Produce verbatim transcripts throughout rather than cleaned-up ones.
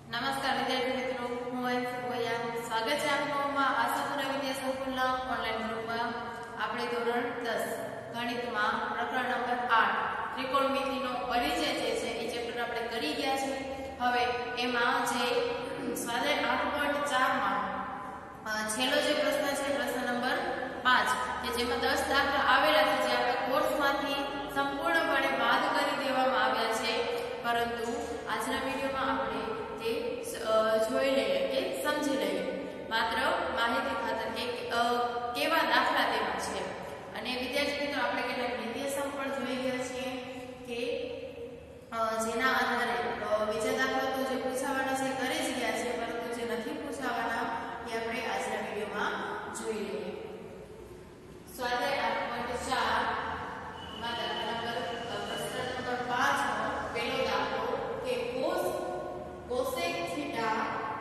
નમસ્કાર વિદ્યાર્થી મિત્રો, હું અંશુ ગોયા. સ્વાગત છે આપનું આશાપુરા વિદ્યા સંકુલના ઓનલાઈન ગ્રુપમાં. આપણે ધોરણ દસ ગણિતમાં પ્રકરણ નંબર આઠ ત્રિકોણમિતિનો પરિચય જે છે એ ચેપ્ટર આપણે કરી ગયા છે. હવે એમાં જે સ્વાધ્યાય આઠ પોઈન્ટ ચાર માં છેલ્લો જે પ્રશ્ન છે, પ્રશ્ન નંબર પાંચ, કે જેમાં દસ દાખલા આવેલા છે જે આપણે કોર્સમાંથી સંપૂર્ણપણે બાદ કરી દેવામાં આવ્યા છે, પરંતુ આજના વિડીયોમાં આપણે તે જોઈ લઈએ કે સમજી લઈએ, માત્ર માહિતી ખાતર કે કેવા દાખલા તેમાં છે. અને વિદ્યાર્થી મિત્રો, આપણે કેટલાક નિર્દેશક પણ જોઈ ગયા છીએ કે જેના આધારે બીજા દાખલા તો જે પૂછાવાના છે કરી જ ગયા છે, પરંતુ જે નથી પૂછાવાના એ આપણે આજના વિડીયોમાં જોઈ લઈએ. સ્વાધ્યાય આઠ પોઈન્ટ ચાર માં દાખલા નંબર પ્રશ્ન નંબર પાંચ નો પહેલો દાખલો કે cos cosec theta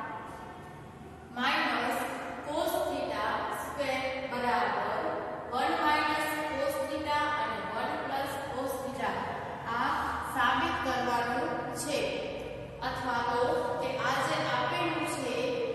minus cos theta square બરાબર one માઈનસ cos થીટા અને one પ્લસ cos થીટા આ સાબિત કરવાનું છે, અથવા તો કે આ જે આપેલું છે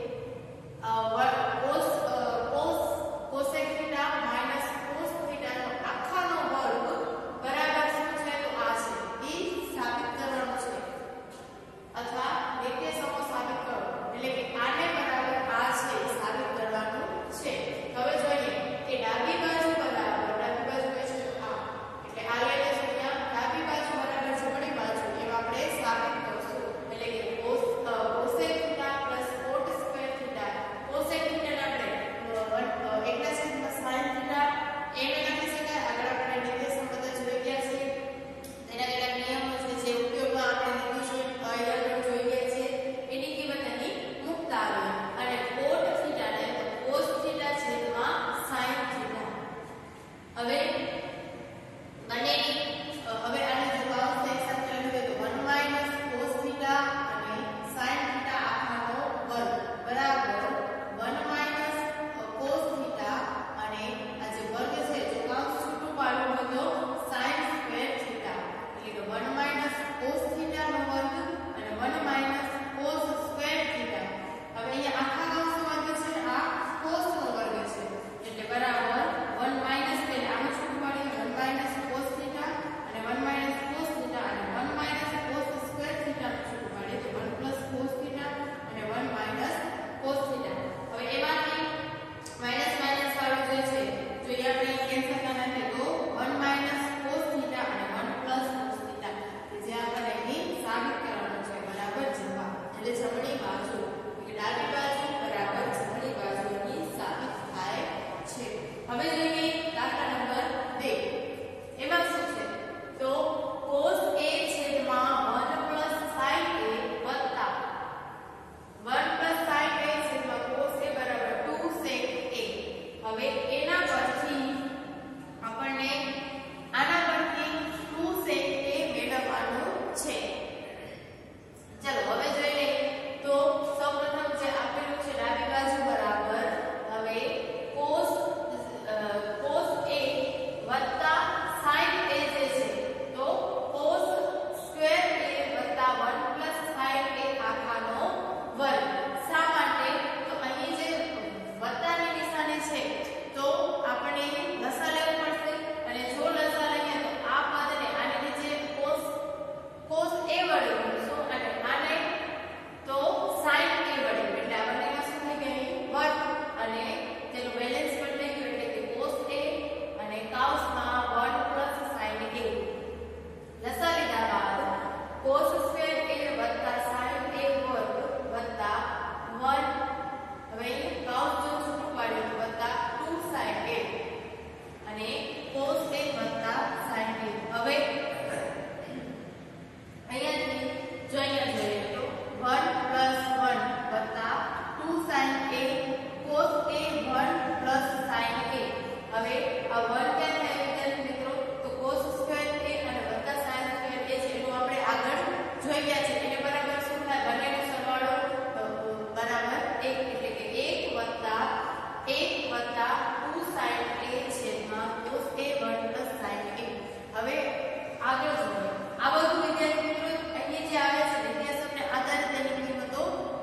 cos cos cosec theta minus cos theta નો આખાનો વર્ગ બરાબર શું છે, તો આ છે એ સાબિત કરવાનું છે, અથવા નિર્દેશકો સાબિત કરો, એટલે કે આને બરાબર આ છે એ સાબિત કરવાનું છે. હવે જોઈએ કે ડાબી બાજુ બરાબર ડાબી બાજુ કઈ છે, તો આ, એટલે આ લઈ લેશું ત્યાં ડાબી બાજુ બરાબર જમણી બાજુ એમ આપણે સાબિત કરશું, એટલે કે cos cosec theta plus cot square theta. cosec theta આપણે એકલા છેદમાં sin થીટા એમ લખી શકાય. આગળ આપણે નિર્દેશક બધા જોઈ ગયા છે, તેના કેટલાક નિયમો છે જે ઉપયોગમાં આપણે લીધું છે, આગળ જોઈ ગયા છે. એની કિંમત અહીં મૂકતા આવે અને cot થીટા ને cos થીટા છેદમાં sin થીટા. હવે બંનેની હવે આને જો આવશે એક સાથે લખીએ તો one માઈનસ cos થીટા અને sin થીટા આખાનો વર્ગ બરાબર one માઈનસ cos થીટા અને આ જે વર્ગ છે જો કૌંસ છૂટું પાડવું હોય તો sin સ્ક્વેર થીટા, એટલે કે one માઈનસ cos થીટા નો વર્ગ અને one minus cos square theta. હવે અહીંયા આખા કૌંસનો વર્ગ છે, આ cos નો વર્ગ છે, એટલે બરાબર one માઈનસ એટલે આમાં છૂટું પાડીએ one માઈનસ cos થીટા અને one માઈનસ cos થીટા અને one minus cos square theta નું છૂટું પાડીએ તો one પ્લસ cos થીટા અને one માઈનસ cos થીટા. હવે એમાંથી માઈનસ માઈનસ વાળું જે છે જો એ આપણે કેન્સલ કરવાના છે તો one માઈનસ cos થીટા અને one પ્લસ cos થીટા, કે જે આપણે અહીં સાબિત કરવાનું છે બરાબર જવાબ, એટલે જમણી બાજુ કે ડાબી બાજુ બરાબર જમણી બાજુ અહીં સાબિત થાય છે. હવે જોઈએ દાખલા નંબર બે. એમાં શું છે, તો cos a છેદમાં one પ્લસ sin a વત્તા one પ્લસ sin a છેદમાં cos a બરાબર two sec a. હવે એના પરથી આપણને આના પરથી two sec a મેળવવાનું છે. ચલો હવે જોઈ લઈએ. તો સૌપ્રથમ જે આપેલું છે ડાબી બાજુ બરાબર હવે cos cos a વત્તા sin a જે છે, તો cos સ્ક્વેર a વત્તા one પ્લસ sin a આખાનો વર્ગ. શા માટે, તો અહીં જે વત્તાની નિશાની છે તો આપણે લસા લેવું પડશે, અને જો લસા લઈએ તો આ પદને આની નીચે cos cos a વડે ગુણશું અને આને તો sin a વડે, એટલે આ બંનેમાં શું થઈ ગયું વર્ગ અને તેનું બેલેન્સ પણ થઈ ગયું, એટલે કે cos a અને કૌંસમાં one પ્લસ sin a. લસા લીધા બાદ cos સ્ક્વેર a વત્તા sin a વર્ગ વત્તા one, હવે કૌંસ જો છૂટું પાડ્યું વત્તા two sin a અને cos a વત્તા sin a. હવે અહીંયાથી જો અહીંયા જોઈએ તો one પ્લસ one વત્તા two sin a cos a one plus sin a. હવે આ one ક્યાં થાય વિદ્યાર્થી મિત્રો, તો cos સ્ક્વેર a અને વત્તા sin સ્ક્વેર a છે, એનું આપણે આગળ જોઈ ગયા છે. એને બરાબર શું થાય, બંનેનો સરવાળો બરાબર એક, એટલે કે એક વત્તા એક વત્તા two sin a છેદમાં cos a one plus sin a. હવે આગળ જોઈએ આ બધું વિદ્યાર્થી મિત્રો અહીં જે આવે છે નિર્દેશકને આધારે તેની કિંમતો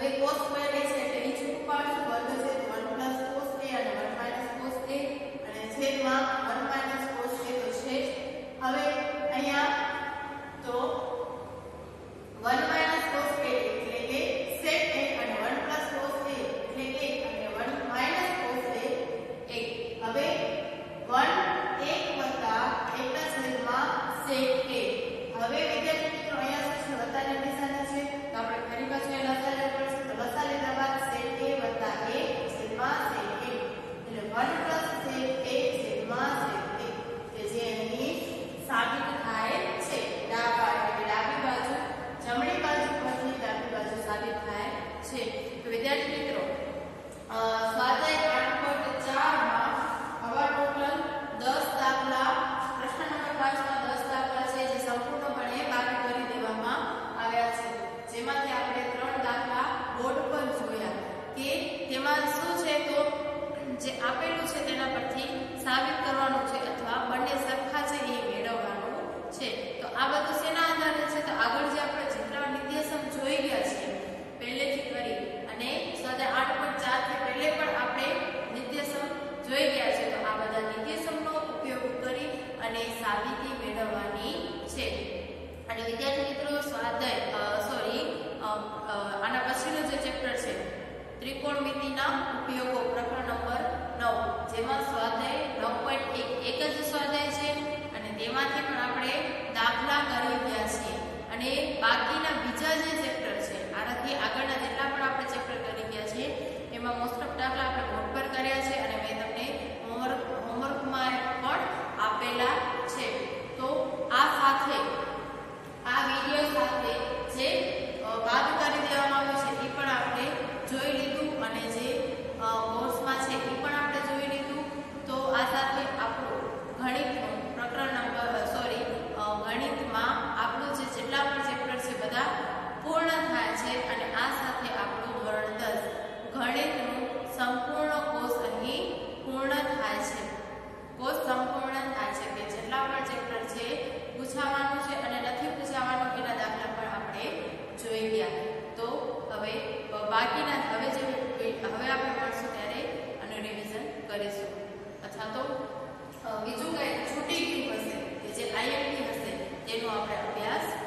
હવે cos સ્ક્વેર a છે એટલે એ છૂટું પાડશું, વર્ગ છે તો one plus cos a અને one minus cos a અને છેદમાં one minus cos a તો છે જ. હવે અહીંયા તો one minus cos a એટલે કે sec a અને one plus cos a એટલે કે અને one minus cos a એક. હવે one એક વત્તા એક ના છેદમાં sec a. હવે વિદ્યાર્થી મિત્રો અહીંયા શું છે, વત્તાની નિશાની છે તો આપણે ફરી પાછું એ લસા લેવું પડશે. તો લસા લીધા બાદ sec a વત્તા a છેદમાં sec a એટલે one plus sec a છેદમાં sec a કે જે અહીં સાબિત થાય છે. ડાબા એટલે ડાબી બાજુ જમણી બાજુ પરથી ડાબી બાજુ સાબિત થાય છે. તો વિદ્યાર્થી મિત્રો સ્વાધ્યાય આઠ પોઈન્ટ ચાર માં આવા ટોટલ દસ દાખલા, પ્રશ્ન નંબર પાંચ માં દસ દાખલા છે જે સંપૂર્ણપણે બાકી કરી દેવામાં આવ્યા છે. જેમાંથી આપણે ત્રણ દાખલા બોર્ડ પર જોયા કે તેમાં શું છે તો જે આપેલું છે તેના પરથી સાબિત કરવાનું છે અથવા બંને સરખા છે એ મેળવવાનું છે. તો આ બધું શેના આધારે છે તો આગળ જે આપણે જેટલા નિર્દેશન જોઈ ગયા છે પહેલેથી કરી અને સ્વાધ્યાય આઠ પોઈન્ટ ચાર થી પહેલે પણ આપણે નિર્દેશન જોઈ ગયા છે. તો આ બધા નિર્દેશનનો ઉપયોગ કરી અને સાબિતી મેળવવાની છે. અને વિદ્યાર્થી મિત્રો સ્વાધ્યાય સોરી આના પછીનું જે ચેપ્ટર છે ત્રિકોણમિતિના ઉપયોગો પ્રકરણ નંબર નવ, જેમાં સ્વાધ્યાય નવ પોઈન્ટ એક એક જ સ્વાધ્યાય છે અને તેમાંથી પણ આપણે દાખલા કરી ગયા છીએ. અને બાકીના બીજા જે ચેપ્ટર છે આનાથી આગળના જેટલા પણ આપણે ચેપ્ટર કરી ગયા છે એમાં મોસ્ટ ઓફ દાખલા આપણે બોર્ડ પર કર્યા છે અને મેં તમને હોમવર્ક હોમવર્કમાં પણ આપેલા છે. તો આ સાથે આ વિડિયો સાથે જે બાદ કરી દેવામાં આવ્યું છે એ પણ આપણે જોઈ લીધું અને જે કોર્સમાં છે એ પણ આપણે જોઈ લીધું. તો આ સાથે આપણું ગણિતનું પ્રકરણ નંબર સોરી ગણિતમાં આપણું જે જેટલા પણ ચેપ્ટર છે બધા પૂર્ણ થાય છે અને આ સાથે આપણું ધોરણ દસ ગણિતનું સંપૂર્ણ કોર્સ અહીં પૂર્ણ થાય છે. કોર્સ સંપૂર્ણ થાય છે કે જેટલા પણ ચેપ્ટર છે પૂછાવાનું છે અને નથી પૂછાવાનું એના દાખલા પણ આપણે જોઈ ગયા. તો હવે બાકીના હવે જે હવે આપણે મળશું ત્યારે અને રિવિઝન કરીશું અથવા તો બીજું કંઈ છૂટી ગયું હશે કે જે આઈએમપી હશે તેનો આપણે અભ્યાસ